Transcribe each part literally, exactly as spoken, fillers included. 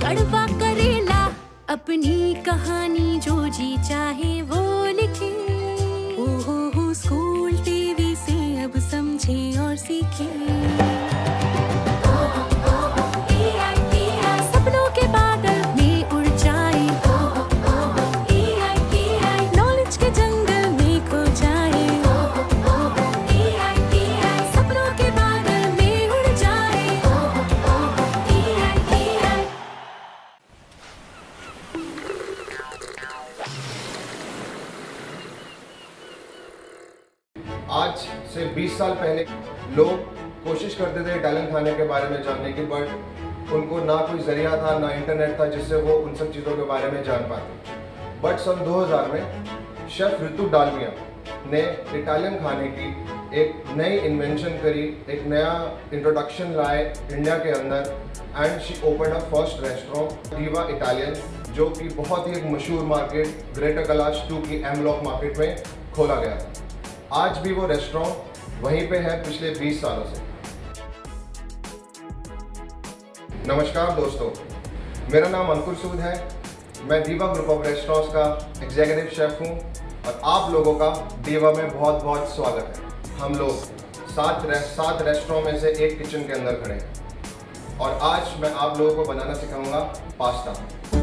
कड़वा करेला अपनी कहानी जो जी चाहे वो लिखे। ओहो हो स्कूल टीवी से अब समझे और सीखे। सपनों के बादल में उड़ जाए, नॉलेज के जंगल में खो जाए। सपनों के बादल में उड़ जाए। आज से बीस साल पहले लोग कोशिश करते थे इटालियन खाने के बारे में जानने की, बट उनको ना कोई जरिया था ना इंटरनेट था जिससे वो उन सब चीज़ों के बारे में जान पाते। बट सन दो हज़ार में शेफ ऋतु डालमिया ने इटालियन खाने की एक नई इन्वेंशन करी, एक नया इंट्रोडक्शन लाए इंडिया के अंदर, and she open a first restaurant Diva Italian, जो कि बहुत ही एक मशहूर मार्केट ग्रेटर कैलाश टू की एम ब्लॉक मार्केट में खोला गया था। आज भी वो रेस्टोरेंट वहीं पे है पिछले बीस सालों से। नमस्कार दोस्तों, मेरा नाम अंकुर सूद है। मैं दीवा ग्रुप ऑफ रेस्टोरेंट्स का एग्जीक्यूटिव शेफ हूं और आप लोगों का दीवा में बहुत बहुत स्वागत है। हम लोग सात रे, सात रेस्टोरेंट में से एक किचन के अंदर खड़े हैं और आज मैं आप लोगों को बनाना सिखाऊंगा पास्ता।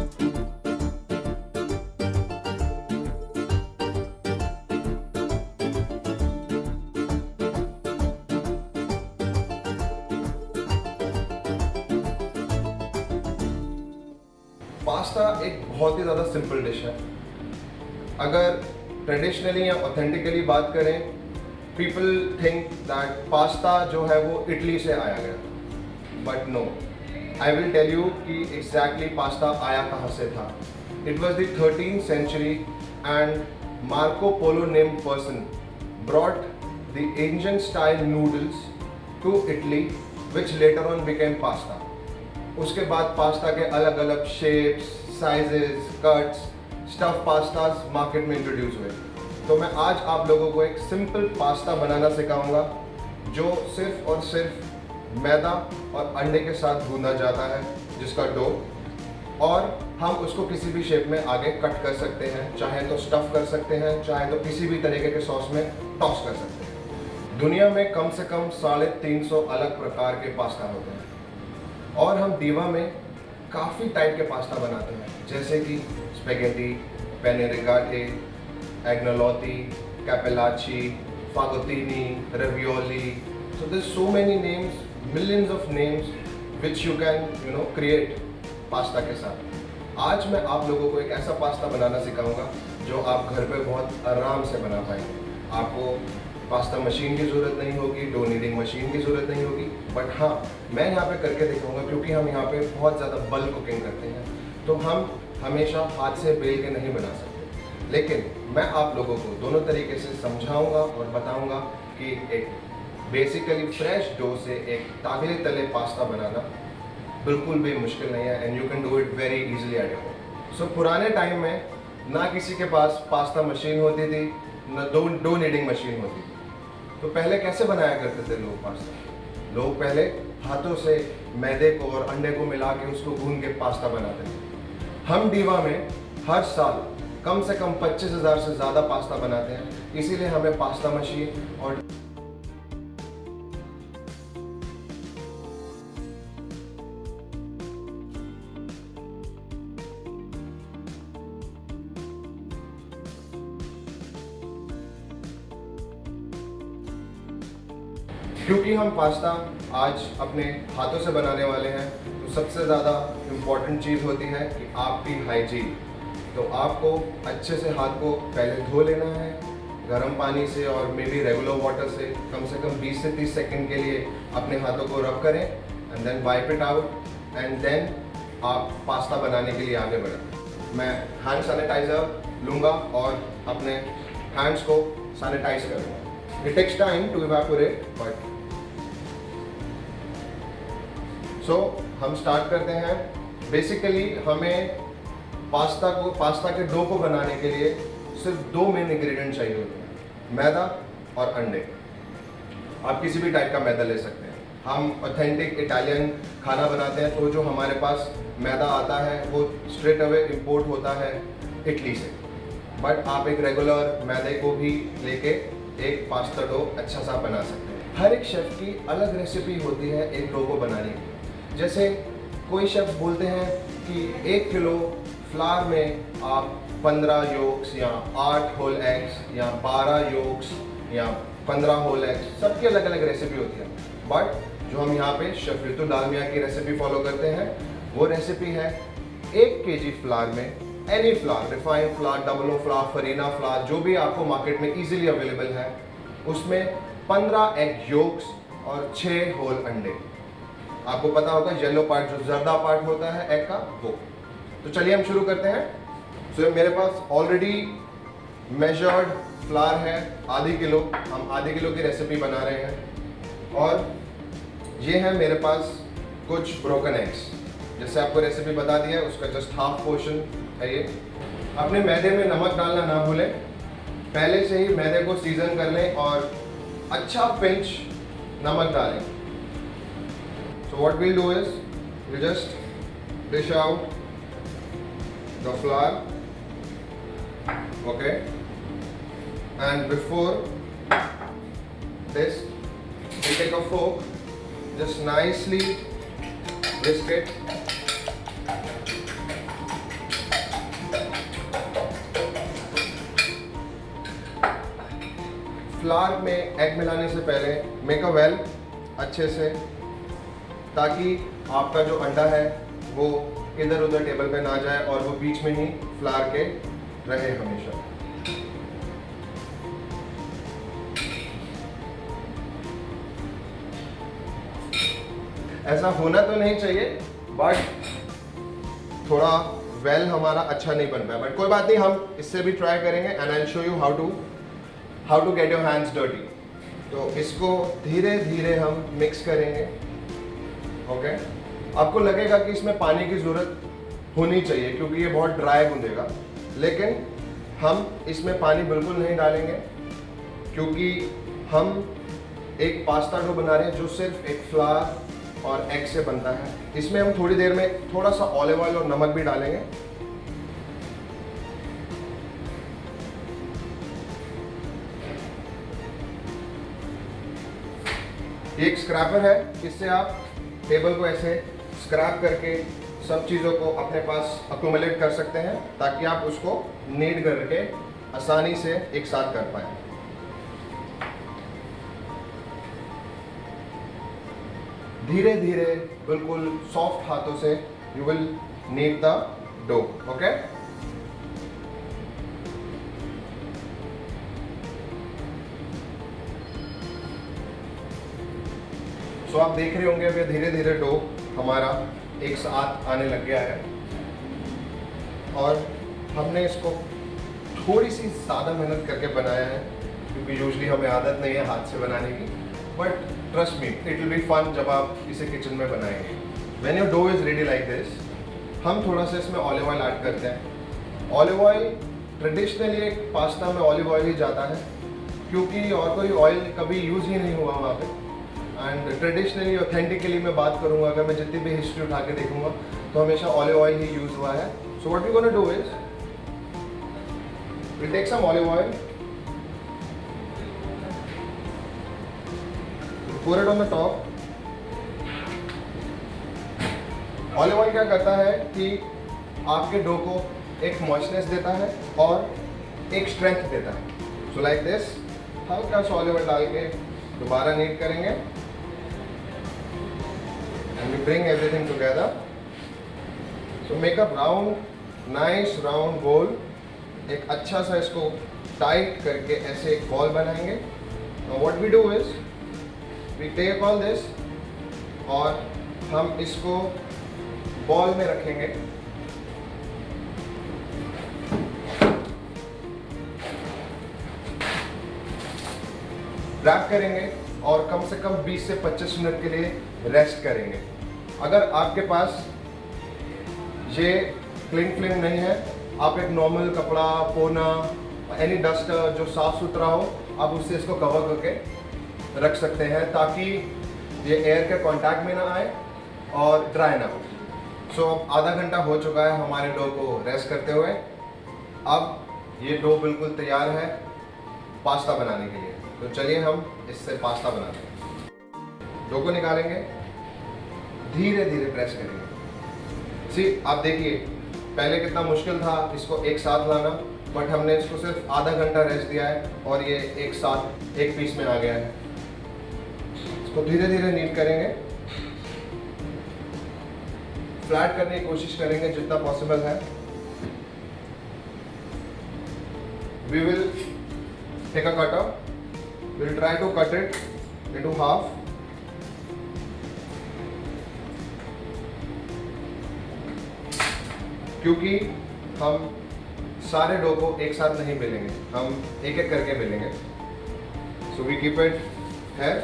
पास्ता एक बहुत ही ज़्यादा सिंपल डिश है। अगर ट्रेडिशनली या ऑथेंटिकली बात करें, पीपल थिंक दैट पास्ता जो है वो इटली से आया गया, but no, I will tell you कि एग्जैक्टली पास्ता आया कहाँ से था। It was the thirteenth century and Marco Polo named person brought the ancient style noodles to Italy which later on became pasta. उसके बाद पास्ता के अलग अलग shapes, sizes, cuts, stuff pastas market में इंट्रोड्यूस हुए। तो मैं आज आप लोगों को एक सिंपल पास्ता बनाना सिखाऊंगा जो सिर्फ और सिर्फ मैदा और अंडे के साथ गूंदा जाता है, जिसका डो, और हम उसको किसी भी शेप में आगे कट कर सकते हैं। चाहे तो स्टफ कर सकते हैं, चाहे तो किसी भी तरीके के सॉस में टॉस कर सकते हैं। दुनिया में कम से कम साढ़े तीन सौ अलग प्रकार के पास्ता होते हैं और हम दीवा में काफ़ी टाइप के पास्ता बनाते हैं, जैसे कि spaghetti, penne rigate, agnolotti, cappellacci, fagottini, ravioli. So there's so many names, millions of names which you can you know create pasta के साथ। आज मैं आप लोगों को एक ऐसा पास्ता बनाना सिखाऊंगा जो आप घर पे बहुत आराम से बना पाएंगे। आपको पास्ता मशीन की ज़रूरत नहीं होगी, डो नीडिंग मशीन की ज़रूरत नहीं होगी, बट हाँ, मैं यहाँ पे करके दिखाऊंगा क्योंकि हम यहाँ पे बहुत ज़्यादा बल्क कुकिंग करते हैं, तो हम हमेशा हाथ से बेल के नहीं बना सकते। लेकिन मैं आप लोगों को दोनों तरीके से समझाऊंगा और बताऊंगा कि एक बेसिकली फ्रेश डो से एक ताज़े तले पास्ता बनाना बिल्कुल भी मुश्किल नहीं है, and you can do it very easily at home. So पुराने टाइम में ना किसी के पास पास्ता मशीन होती थी, ना डो डो नीडिंग मशीन होती थी। तो पहले कैसे बनाया करते थे लोग पास्ता? लोग पहले हाथों से मैदे को और अंडे को मिला के उसको गूंद के पास्ता बनाते थे। हम दीवा में हर साल कम से कम पच्चीस हज़ार से ज़्यादा पास्ता बनाते हैं, इसीलिए हमें पास्ता मशीन और क्योंकि हम पास्ता आज अपने हाथों से बनाने वाले हैं, तो सबसे ज़्यादा इम्पॉर्टेंट चीज़ होती है कि आपकी हाइजीन। तो आपको अच्छे से हाथ को पहले धो लेना है गर्म पानी से और मे बी रेगुलर वाटर से। कम से कम बीस से तीस सेकंड के लिए अपने हाथों को रब करें and then wipe it out, and then आप पास्ता बनाने के लिए आगे बढ़ें। मैं हैंड सैनिटाइज़र लूँगा और अपने हैंड्स को सैनिटाइज करूँगा। It takes time to evaporate, but so so, हम स्टार्ट करते हैं। बेसिकली हमें पास्ता को पास्ता के डो को बनाने के लिए सिर्फ दो मेन इंग्रेडिएंट चाहिए होते हैं, मैदा और अंडे। आप किसी भी टाइप का मैदा ले सकते हैं। हम ऑथेंटिक इटालियन खाना बनाते हैं, तो जो हमारे पास मैदा आता है वो स्ट्रेट अवे इम्पोर्ट होता है इटली से, बट आप एक रेगुलर मैदे को भी लेके एक पास्ता डो अच्छा सा बना सकते हैं। हर एक शेफ़ की अलग रेसिपी होती है एक डो को बनाने की। जैसे कोई शेफ़ बोलते हैं कि एक किलो फ्लावर में आप पंद्रह योग्स या आठ होल एग्स या बारह योग्स या पंद्रह होल एग्स, सबकी अलग अलग रेसिपी होती है। बट जो हम यहाँ पे शेफ ऋतु डालमिया की रेसिपी फॉलो करते हैं वो रेसिपी है एक केजी फ्लावर में any flour, refined flour, double O flour, farina flour, जो भी आपको मार्केट में इजीली अवेलेबल है, उसमें पंद्रह एग योग्स और छः होल अंडे। आपको पता होगा येलो पार्ट जो जर्दा पार्ट होता है एग का, वो। तो चलिए हम शुरू करते हैं। सो so, मेरे पास ऑलरेडी मेजर्ड फ्लावर है आधी किलो, हम आधी किलो की रेसिपी बना रहे हैं। और ये है मेरे पास कुछ ब्रोकन एग्स, जैसे आपको रेसिपी बता दी है उसका जस्ट हाफ पोर्शन है ये। अपने मैदे में नमक डालना ना भूलें, पहले से ही मैदे को सीजन कर लें और अच्छा पिंच नमक डालें। So what we'll do is we just dish out the flour, okay, and before this we take a fork, just nicely whisk it. Flour में एग मिलाने से पहले मेक अ वेल अच्छे से, ताकि आपका जो अंडा है वो इधर उधर टेबल पे ना जाए और वो बीच में ही फ्लावर के रहे हमेशा। ऐसा होना तो नहीं चाहिए, बट थोड़ा वेल हमारा अच्छा नहीं बन पाया, बट कोई बात नहीं, हम इससे भी ट्राई करेंगे and I will show you how to how to get your hands dirty. तो इसको धीरे धीरे हम मिक्स करेंगे, ओके। आपको लगेगा कि इसमें पानी की ज़रूरत होनी चाहिए क्योंकि ये बहुत ड्राई गूंदेगा, लेकिन हम इसमें पानी बिल्कुल नहीं डालेंगे क्योंकि हम एक पास्ता डो बना रहे हैं जो सिर्फ एक फ्लावर और एग से बनता है। इसमें हम थोड़ी देर में थोड़ा सा ऑलिव ऑयल और नमक भी डालेंगे। ये एक स्क्रैपर है, इससे आप टेबल को ऐसे स्क्रैप करके सब चीज़ों को अपने पास अक्यूमुलेट कर सकते हैं ताकि आप उसको नीड करके आसानी से एक साथ कर पाएं। धीरे धीरे बिल्कुल सॉफ्ट हाथों से you will need the dough, okay. So आप देख रहे होंगे अभी धीरे धीरे डो हमारा एक साथ आने लग गया है और हमने इसको थोड़ी सी ज़्यादा मेहनत करके बनाया है क्योंकि यूजली हमें आदत नहीं है हाथ से बनाने की, but trust me it will be fun जब आप इसे किचन में बनाएंगे। When your dough is ready like this, हम थोड़ा सा इसमें ऑलिव ऑयल ऐड करते हैं। ऑलिव ऑयल ट्रेडिशनली एक पास्ता में ऑलिव ऑयल ही जाता है क्योंकि और कोई ऑयल कभी यूज़ ही नहीं हुआ वहाँ पे। एंड ट्रेडिशनली ऑथेंटिकली मैं बात करूँगा, अगर मैं जितनी भी हिस्ट्री उठा के देखूँगा तो हमेशा ऑलिव ऑयल ही यूज़ हुआ है। So what we gonna do is we take some olive oil, pour it on the top। Olive oil क्या करता है कि आपके डो को एक मॉइस्चनेस देता है और एक स्ट्रेंथ देता है। सो लाइक दिस, हल्का सा ऑलिव ऑयल डाल के दोबारा नीट करेंगे and we bring everything together। So make a round, nice round ball। एक अच्छा सा इसको टाइट करके ऐसे एक बॉल बनाएंगे। Now what we do is we take all this और हम इसको बॉल में रखेंगे। रैप करेंगे और कम से कम बीस से पच्चीस मिनट के लिए रेस्ट करेंगे। अगर आपके पास ये क्लिंग फिल्म नहीं है, आप एक नॉर्मल कपड़ा, पोना, एनी डस्टर जो साफ सुथरा हो, आप उससे इसको कवर करके रख सकते हैं ताकि ये एयर के कांटेक्ट में ना आए और ड्राई ना हो। सो अब आधा घंटा हो चुका है हमारे डो को रेस्ट करते हुए। अब ये डो बिल्कुल तैयार है पास्ता बनाने के लिए। तो चलिए हम इससे पास्ता बनाते हैं। डो को निकालेंगे, धीरे धीरे प्रेस करेंगे। सी आप देखिए पहले कितना मुश्किल था इसको एक साथ लाना, बट हमने इसको सिर्फ आधा घंटा रेस्ट दिया है और ये एक साथ एक पीस में आ गया है। इसको धीरे धीरे नीट करेंगे, फ्लैट करने की कोशिश करेंगे जितना पॉसिबल है। We will take a cutter, we will try to cut it into half. क्योंकि हम सारे डो को एक साथ नहीं बेलेंगे, हम एक एक करके बेलेंगे। सो वी कीप इट है।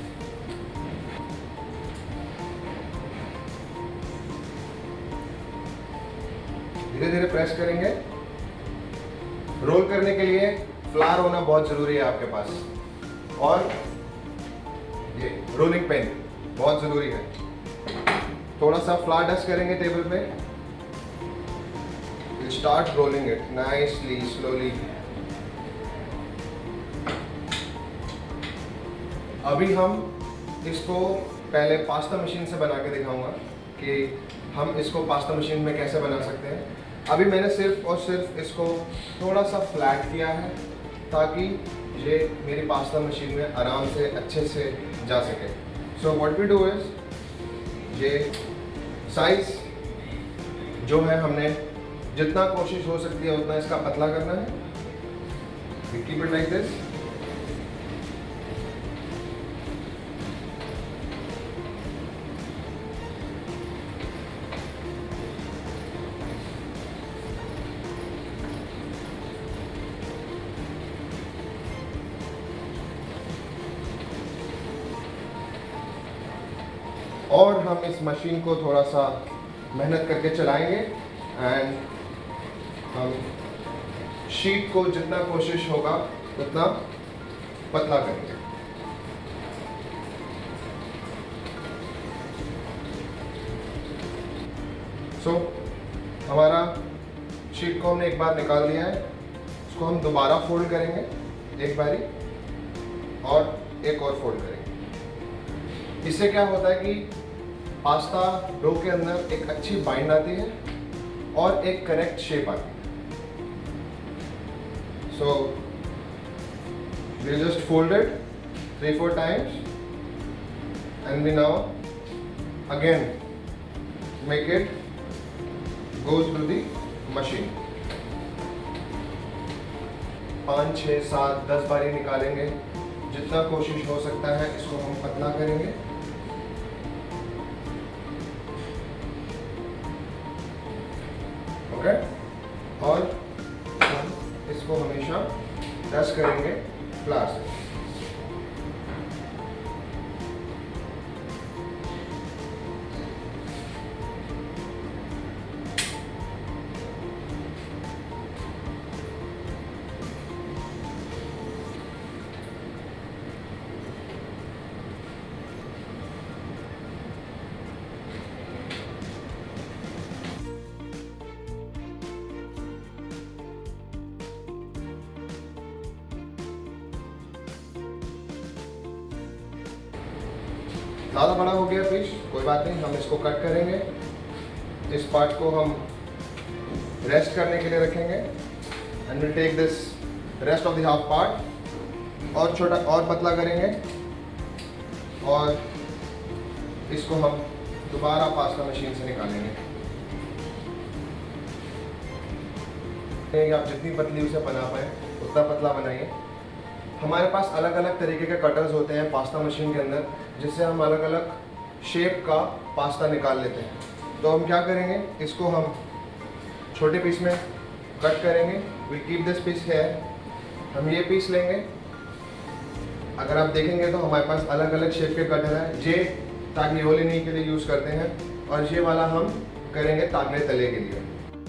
धीरे धीरे प्रेस करेंगे। रोल करने के लिए फ्लावर होना बहुत जरूरी है आपके पास, और ये रोलिंग पेन बहुत जरूरी है। थोड़ा सा फ्लावर डस्ट करेंगे टेबल पे। We'll start rolling it nicely, slowly. अभी हम इसको पहले पास्ता मशीन से बना के दिखाऊंगा कि हम इसको पास्ता मशीन में कैसे बना सकते हैं। अभी मैंने सिर्फ और सिर्फ इसको थोड़ा सा फ्लैट किया है ताकि ये मेरी पास्ता मशीन में आराम से अच्छे से जा सके। So what we do is, ये साइज जो है हमने जितना कोशिश हो सकती है उतना इसका पतला करना है। We keep it like this. और हम इस मशीन को थोड़ा सा मेहनत करके चलाएंगे एंड हम शीट को जितना कोशिश होगा उतना पतला करेंगे। सो so, हमारा शीट को हमने एक बार निकाल दिया है। इसको हम दोबारा फोल्ड करेंगे एक बारी और एक और फोल्ड करेंगे। इससे क्या होता है कि पास्ता डो के अंदर एक अच्छी बाइंड आती है और एक करेक्ट शेप आती है। So we just fold it three four times and we now again make it go through the machine. पाँच छः सात दस बारी निकालेंगे। जितना कोशिश हो सकता है इसको हम पतला करेंगे। ओके, और हम इसको हमेशा डस्ट करेंगे फ्लावर से। ज़्यादा बड़ा हो गया पीस, कोई बात नहीं, हम इसको कट करेंगे। इस पार्ट को हम रेस्ट करने के लिए रखेंगे and will take this rest of the half part और छोटा और पतला करेंगे और इसको हम दोबारा पास्ता मशीन से निकालेंगे। आप जितनी पतली उसे बना पाए उतना पतला बनाइए। हमारे पास अलग अलग तरीके के कटर्स होते हैं पास्ता मशीन के अंदर, जिससे हम अलग अलग शेप का पास्ता निकाल लेते हैं। तो हम क्या करेंगे, इसको हम छोटे पीस में कट करेंगे। We keep this piece here. हम ये पीस लेंगे। अगर आप देखेंगे तो हमारे पास अलग अलग शेप के कटर हैं। ये तागलियोलिनी के लिए यूज़ करते हैं और ये वाला हम करेंगे तागले तले के लिए।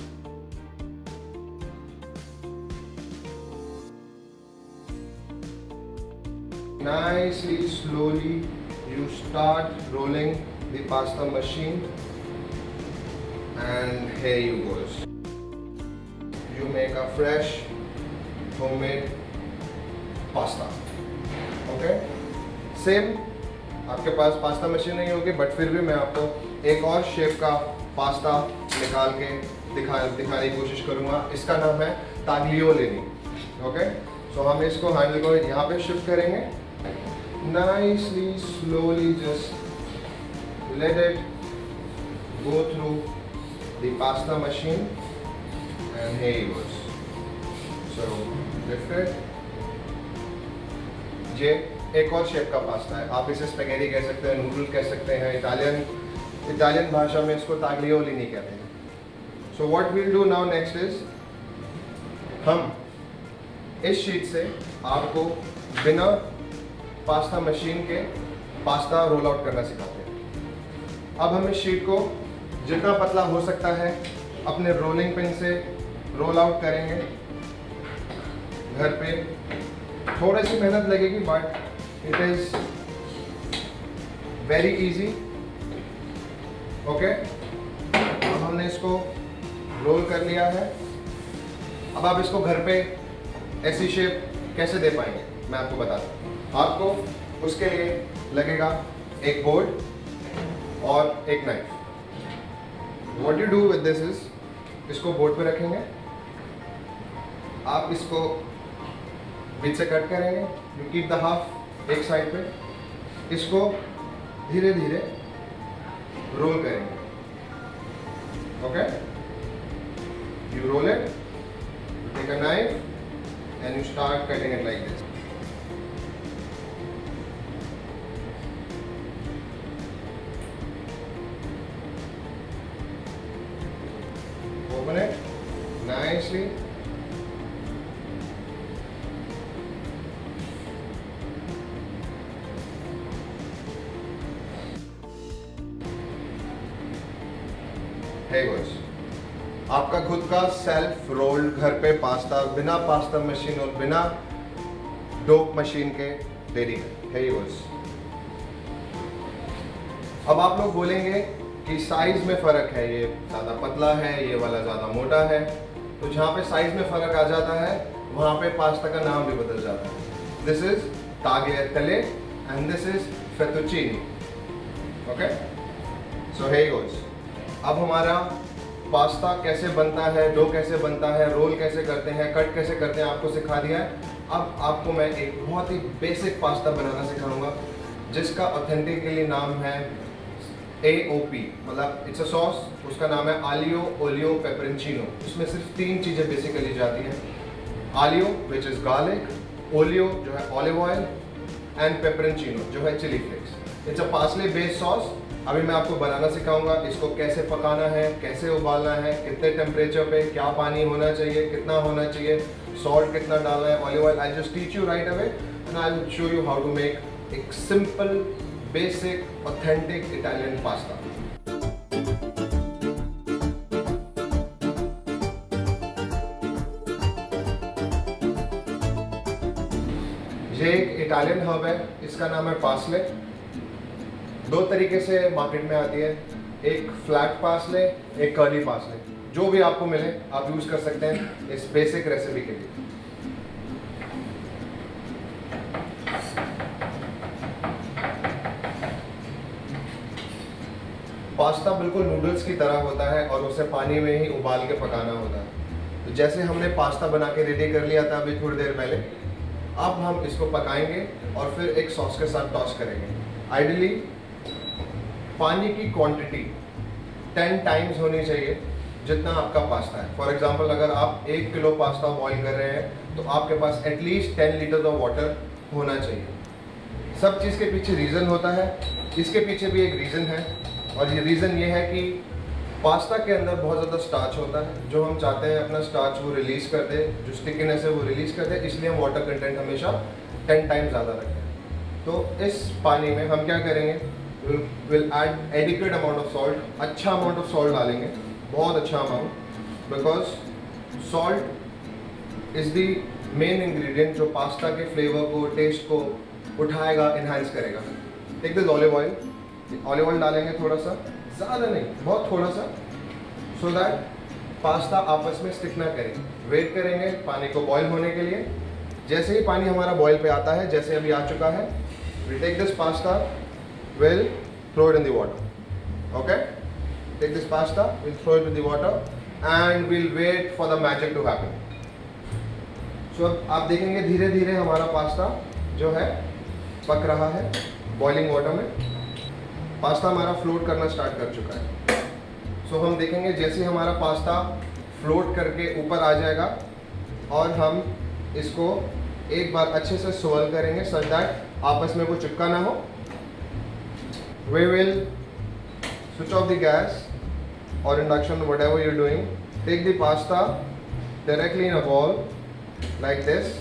Nicely, slowly, you start rolling the pasta machine and here you goes. You make a fresh homemade pasta. Okay? Same, आपके पास पास्ता मशीन नहीं होगी, बट फिर भी मैं आपको एक और शेप का पास्ता निकाल के दिखा दिखाने की कोशिश करूँगा. इसका नाम है ताग्लियोलिनी. ओके, सो हम इसको हैंडल को यहाँ पे शिफ्ट करेंगे. Nicely slowly just let it go through the pasta machine and here it goes. So lift it. ये एक और शेप का पास्ता है. आप इसे स्पेगेटी कह सकते हैं, नूडल कह सकते हैं. इटालियन इटालियन भाषा में इसको ताग्लियोलिनी कहते हैं. So what we'll do now next is, हम इस शीट से आपको बिना पास्ता मशीन के पास्ता रोल आउट करना सिखाते हैं. अब हम इस शीट को जितना पतला हो सकता है अपने रोलिंग पिन से रोल आउट करेंगे. घर पे थोड़ी सी मेहनत लगेगी, but it is very easy. Okay, अब हमने इसको रोल कर लिया है. अब आप इसको घर पे ऐसी शेप कैसे दे पाएंगे मैं आपको बताता हूँ. आपको उसके लिए लगेगा एक बोर्ड और एक knife. What you do with this is, इसको बोर्ड पे रखेंगे. आप इसको बीच से कट करेंगे. यू कीप द हाफ एक साइड पे. इसको धीरे धीरे रोल करेंगे. Okay, you roll it, take a knife and you start cutting it like this. Open it nicely. Here goes. आपका खुद का सेल्फ रोल्ड घर पे पास्ता बिना पास्ता मशीन और बिना डोप मशीन के रेडी है. अब आप लोग बोलेंगे कि साइज में फ़र्क है, ये ज़्यादा पतला है, ये वाला ज़्यादा मोटा है. तो जहाँ पे साइज में फ़र्क आ जाता है वहाँ पे पास्ता का नाम भी बदल जाता है. दिस इज ताgliatelle and this is fettuccine. Okay, so here goes. अब हमारा पास्ता कैसे बनता है, डो कैसे बनता है, रोल कैसे करते हैं, कट कैसे करते हैं आपको सिखा दिया है. अब आपको मैं एक बहुत ही बेसिक पास्ता बनाना सिखाऊंगा जिसका ऑथेंटिकली नाम है ए ओ पी, मतलब इट्स अ सॉस. उसका नाम है आलियो ओलियो पेपरोंचिनो. उसमें सिर्फ तीन चीज़ें बेसिकली जाती हैं. Aglio which is garlic, olio जो है ऑलिव ऑयल, एंड पेपरोंचिनो जो है chili flakes. It's a parsley based sauce. अभी मैं आपको बनाना सिखाऊंगा. इसको कैसे पकाना है, कैसे उबालना है, कितने टेम्परेचर पे, क्या पानी होना चाहिए, कितना होना चाहिए, सॉल्ट कितना डालना है, olive oil. I just teach you right away and I will show you how to make एक simple basic authentic Italian pasta. ये एक इटालियन हर्ब है, इसका नाम है पार्सले. दो तरीके से मार्केट में आती है, एक फ्लैट पार्सले, एक कर्ली पार्सले. जो भी आपको मिले आप यूज कर सकते हैं इस बेसिक रेसिपी के लिए. पास्ता बिल्कुल नूडल्स की तरह होता है और उसे पानी में ही उबाल के पकाना होता है. तो जैसे हमने पास्ता बना के रेडी कर लिया था अभी थोड़ी देर पहले, अब हम इसको पकाएंगे और फिर एक सॉस के साथ टॉस करेंगे. आइडियली पानी की क्वांटिटी टेन टाइम्स होनी चाहिए जितना आपका पास्ता है. फॉर एग्जांपल अगर आप एक किलो पास्ता बॉईल कर रहे हैं तो आपके पास at least ten litre of water होना चाहिए. सब चीज़ के पीछे रीज़न होता है. इसके पीछे भी एक रीज़न है और ये रीज़न ये है कि पास्ता के अंदर बहुत ज़्यादा स्टार्च होता है. जो हम चाहते हैं अपना स्टार्च वो रिलीज़ कर दे, जो स्टिकीनेस है वो रिलीज़ कर दे, इसलिए हम वाटर कंटेंट हमेशा टेन टाइम्स ज़्यादा रखते हैं. तो इस पानी में हम क्या करेंगे, will add adequate amount of salt. अच्छा अमाउंट ऑफ सॉल्ट डालेंगे, बहुत अच्छा amount, because salt is the main ingredient जो पास्ता के फ्लेवर को, टेस्ट को उठाएगा, इन्हांस करेगा. Take this olive oil. Olive oil डालेंगे थोड़ा सा, ज़्यादा नहीं, बहुत थोड़ा सा. सो दैट पास्ता आपस में स्टिक ना करें। वेट करेंगे पानी को बॉईल होने के लिए। जैसे ही पानी हमारा बॉईल पे आता है, जैसे अभी आ चुका है, we'll take this pasta, we'll throw it in the water. Okay? Take this pasta, we'll throw it in the water and we'll wait for the magic to happen. So आप देखेंगे धीरे धीरे हमारा पास्ता जो है पक रहा है बॉइलिंग वाटर में। पास्ता हमारा फ्लोट करना स्टार्ट कर चुका है। सो so हम देखेंगे जैसे ही हमारा पास्ता फ्लोट करके ऊपर आ जाएगा और हम इसको एक बार अच्छे से स्वर्ल करेंगे सो दैट आपस में वो चिपका ना हो। We will switch off the gas or induction, whatever you're doing. Take the pasta directly in a bowl like this,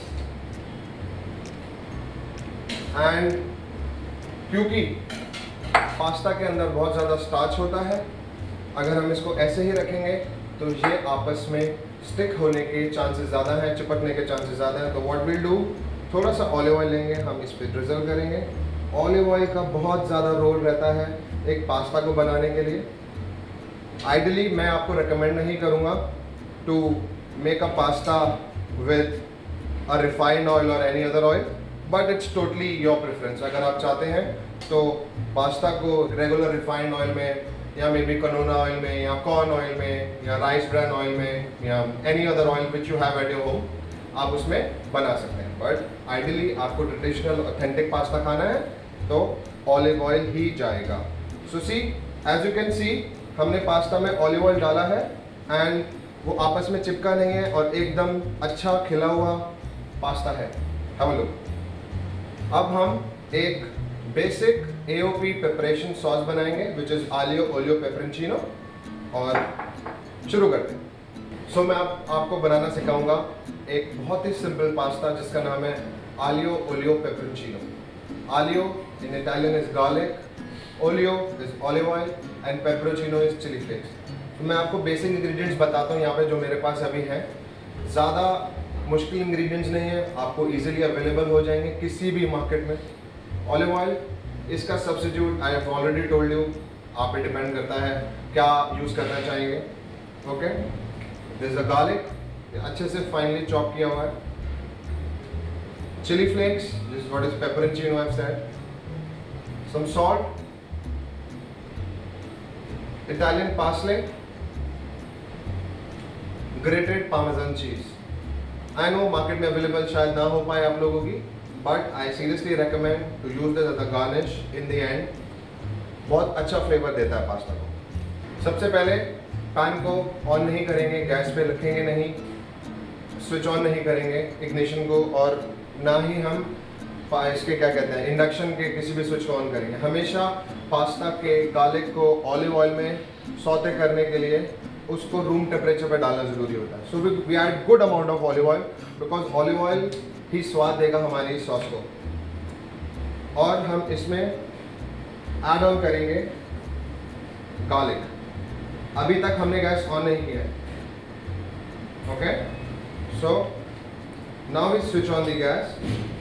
and क्योंकि पास्ता के अंदर बहुत ज़्यादा स्टार्च होता है, अगर हम इसको ऐसे ही रखेंगे तो ये आपस में स्टिक होने के चांसेस ज़्यादा हैं, चिपकने के चांसेस ज़्यादा हैं। तो व्हाट विल डू, थोड़ा सा ऑलिव ऑयल लेंगे, हम इस पर ड्रिजल करेंगे। ऑलिव ऑयल का बहुत ज़्यादा रोल रहता है एक पास्ता को बनाने के लिए। आइडियली मैं आपको रिकमेंड नहीं करूँगा to make a pasta with a refined oil और any other oil, but it's totally your preference. अगर आप चाहते हैं तो पास्ता को रेगुलर रिफाइंड ऑयल में या मे बी कनोना ऑयल में या कॉर्न ऑयल में या राइस ब्रान ऑयल में या any other oil which you have at your home, आप उसमें बना सकते हैं। बट आइडियली आपको ट्रेडिशनल ऑथेंटिक पास्ता खाना है तो ऑलिव ऑयल ही जाएगा। So see, as you can see, हमने पास्ता में ऑलिव ऑयल डाला है एंड वो आपस में चिपका नहीं है और एकदम अच्छा खिला हुआ पास्ता है। हम लोग अब हम एक basic A O P preparation sauce बनाएंगे विच इज़ आलियो ओलियो पेपरोंचिनो, और शुरू करते हैं। सो so, मैं आप, आपको बनाना सिखाऊंगा एक बहुत ही सिंपल पास्ता जिसका नाम है aglio olio peperoncino. Aglio in Italian is garlic, olio is olive oil and peperoncino is chili flakes. तो मैं आपको बेसिक इंग्रेडिएंट्स बताता हूँ यहाँ पे जो मेरे पास अभी हैं। ज़्यादा मुश्किल इंग्रेडिएंट्स नहीं है, आपको इजीली अवेलेबल हो जाएंगे किसी भी मार्केट में। ऑलिव ऑयल, इसका substitute I have already told you, आप पे डिपेंड करता है क्या यूज़ करना चाहेंगे। Okay, this is a garlic, अच्छे से फाइनली चॉप किया हुआ है। Chili flakes, this is what is peperoncino I have said. Some salt, Italian parsley, grated parmesan cheese. I know market में अवेलेबल शायद ना हो पाए आप लोगों की, but I seriously recommend to use this as a garnish in the end. बहुत अच्छा फ्लेवर देता है पास्ता को। सबसे पहले पैन को ऑन नहीं करेंगे, गैस पे रखेंगे नहीं, स्विच ऑन नहीं करेंगे इग्निशन को, और ना ही हम इसके क्या कहते हैं इंडक्शन के किसी भी स्विच को ऑन करेंगे। हमेशा पास्ता के गार्लिक को ऑलिव ऑयल में सौते करने के लिए उसको रूम टेम्परेचर पे डालना ज़रूरी होता है। So we we add good amount of olive oil because olive oil ही स्वाद देगा हमारी सॉस को। और हम इसमें ऐड ऑन करेंगे गार्लिक। अभी तक हमने गैस ऑन नहीं किया है। Okay, so now we switch on the gas.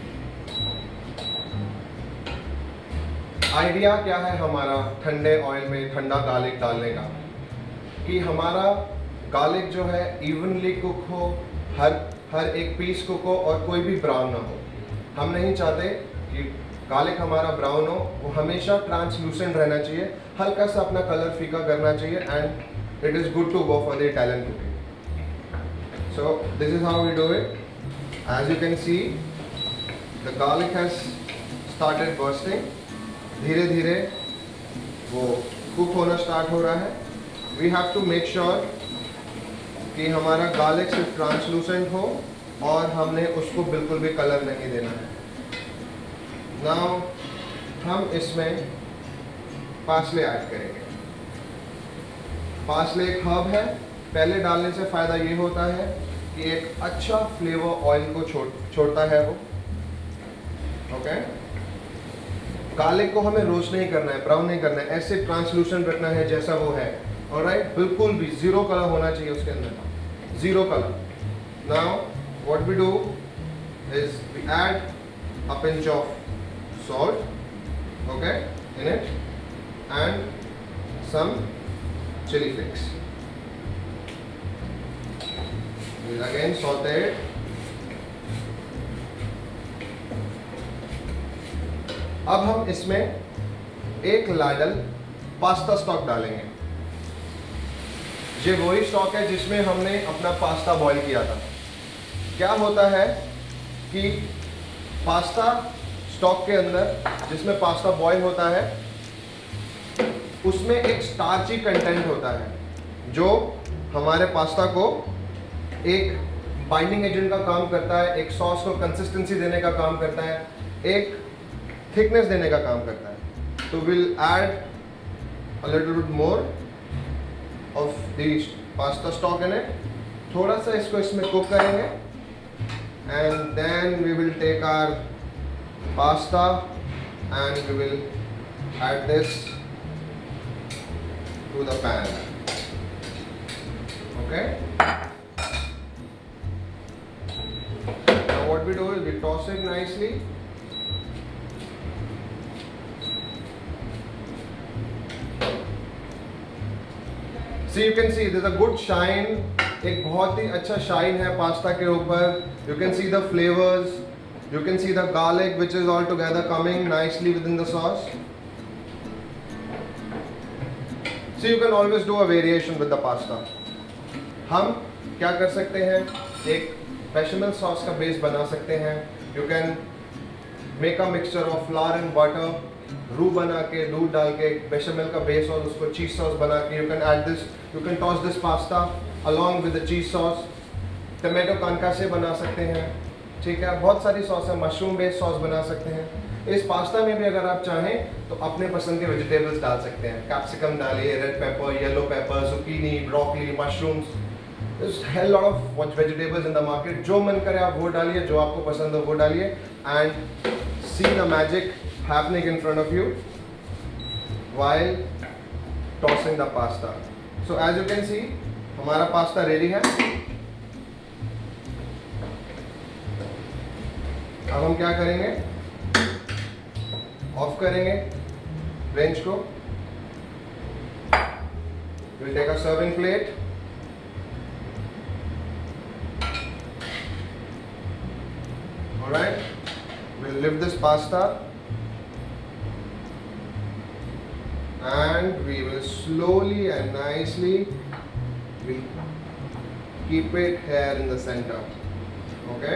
Idea क्या है हमारा ठंडे ऑयल में ठंडा गार्लिक डालने का, कि हमारा गार्लिक जो है इवनली कुक हो, हर हर एक पीस कुक हो और कोई भी ब्राउन ना हो। हम नहीं चाहते कि गार्लिक हमारा ब्राउन हो, वो हमेशा ट्रांसलूसेंट रहना चाहिए, हल्का सा अपना कलर फीका करना चाहिए, and it is good to go for the Italian cooking. So this is how we do it. As you can see the garlic has started bursting. धीरे धीरे वो कुक होना स्टार्ट हो रहा है। We have to make sure कि हमारा garlic सिर्फ ट्रांसलूसेंट हो और हमने उसको बिल्कुल भी कलर नहीं देना है। नाउ हम इसमें पार्सले ऐड करेंगे। पार्सले एक हर्ब है, पहले डालने से फ़ायदा ये होता है कि एक अच्छा फ्लेवर ऑयल को छोड़ छोड़ता है वो। ओके, गार्लिक को हमें रोस्ट नहीं करना है, ब्राउन नहीं करना है, ऐसे ट्रांसलूसेंट रखना है जैसा वो है। ऑलराइट, बिल्कुल भी जीरो कलर होना चाहिए उसके अंदर, zero colour. Now what we do is we add a pinch of salt, okay, in it, and some chili flakes. we'll again saute it. अब हम इसमें एक लाडल पास्ता स्टॉक डालेंगे। ये वही स्टॉक है जिसमें हमने अपना पास्ता बॉईल किया था। क्या होता है कि पास्ता स्टॉक के अंदर जिसमें पास्ता बॉईल होता है उसमें एक स्टार्ची कंटेंट होता है जो हमारे पास्ता को एक बाइंडिंग एजेंट का काम करता है, एक सॉस को कंसिस्टेंसी देने का काम करता है, एक थिकनेस देने का काम करता है। तो will add a little bit more of the pasta stock in it. थोड़ा सा इसको इसमें कुक करेंगे and then we will take our pasta and we will add this to the pan. Okay. Now what we do is we toss it nicely. See, you can see there's a good shine. एक बहुत ही अच्छा shine है pasta के ऊपर. You can see the flavors. You can see the garlic which is all together coming nicely within the sauce. So you can always do a variation with the pasta. हम क्या कर सकते हैं, एक bechamel sauce का base बना सकते हैं। You can make a mixture of flour and butter, रू बना के दूध डाल के बेशमेल का बेस और उसको चीज़ सॉस बना के you can add this, you can toss this pasta along with the cheese sauce. Tomato concasse बना सकते हैं, ठीक है, बहुत सारी सॉस है, मशरूम बेस्ड सॉस बना सकते हैं। इस पास्ता में भी अगर आप चाहें तो अपने पसंद के वेजिटेबल्स डाल सकते हैं। कैप्सिकम डालिए, red pepper, yellow pepper, zucchini, broccoli, mushrooms, There's a hell lot of vegetables in the market. जो मन करे आप वो डालिए, जो आपको पसंद हो वो डालिए and see the magic happening in front of you while tossing the pasta. So as you can see, हमारा पास्ता रेडी है। अब हम क्या करेंगे, ऑफ करेंगे रेंज को। We'll take a serving plate. Alright, we'll lift this pasta and we will slowly and nicely we'll keep it here in the center. Okay.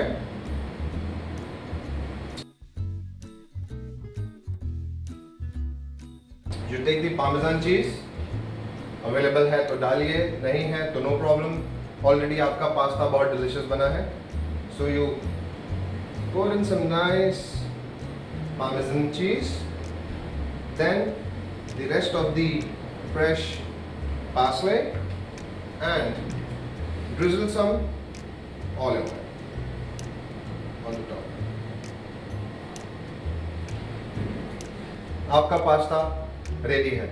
You take the Parmesan cheese. Available है तो डालिए, नहीं है तो no problem. Already आपका pasta बहुत delicious बना है. So you pour in some nice Parmesan cheese, then the rest of the fresh parsley and drizzle some olive oil on the top. आपका पास्ता रेडी है।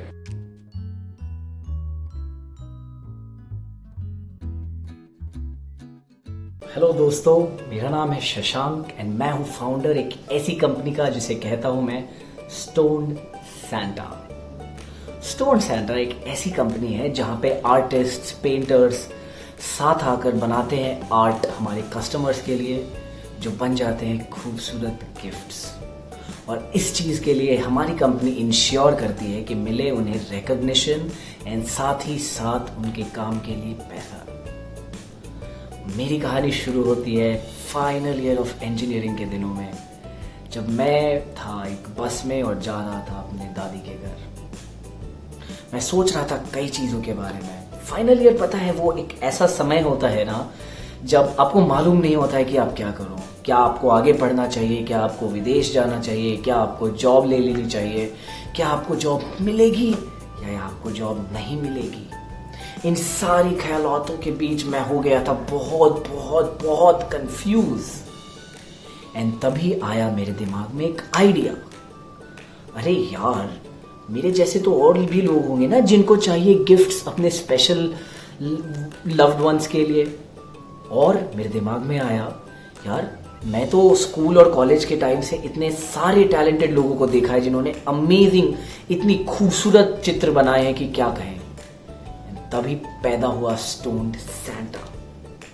हेलो दोस्तों, मेरा नाम है शशांक एंड मैं हूं फाउंडर एक ऐसी कंपनी का जिसे कहता हूं मैं स्टोन सैंटा। स्टोन सैंटा एक ऐसी कंपनी है जहां पे आर्टिस्ट्स, पेंटर्स साथ आकर बनाते हैं आर्ट हमारे कस्टमर्स के लिए, जो बन जाते हैं खूबसूरत गिफ्ट्स। और इस चीज़ के लिए हमारी कंपनी इंश्योर करती है कि मिले उन्हें रिकॉग्निशन एंड साथ ही साथ उनके काम के लिए पैसा। मेरी कहानी शुरू होती है फाइनल ईयर ऑफ इंजीनियरिंग के दिनों में, जब मैं था एक बस में और जा रहा था अपने दादी के घर। मैं सोच रहा था कई चीज़ों के बारे में। फाइनल ईयर, पता है, वो एक ऐसा समय होता है ना जब आपको मालूम नहीं होता है कि आप क्या करो। क्या आपको आगे पढ़ना चाहिए, क्या आपको विदेश जाना चाहिए, क्या आपको जॉब ले लेनी चाहिए, क्या आपको जॉब मिलेगी या आपको जॉब नहीं मिलेगी। इन सारी ख्यालातों के बीच मैं हो गया था बहुत बहुत बहुत कंफ्यूज। एंड तभी आया मेरे दिमाग में एक आइडिया। अरे यार, मेरे जैसे तो और भी लोग होंगे ना जिनको चाहिए गिफ्ट्स अपने स्पेशल लव्ड वंस के लिए। और मेरे दिमाग में आया, यार मैं तो स्कूल और कॉलेज के टाइम से इतने सारे टैलेंटेड लोगों को देखा है जिन्होंने अमेजिंग, इतनी खूबसूरत चित्र बनाए हैं कि क्या कहें। तभी पैदा हुआ स्टोन सैंटा,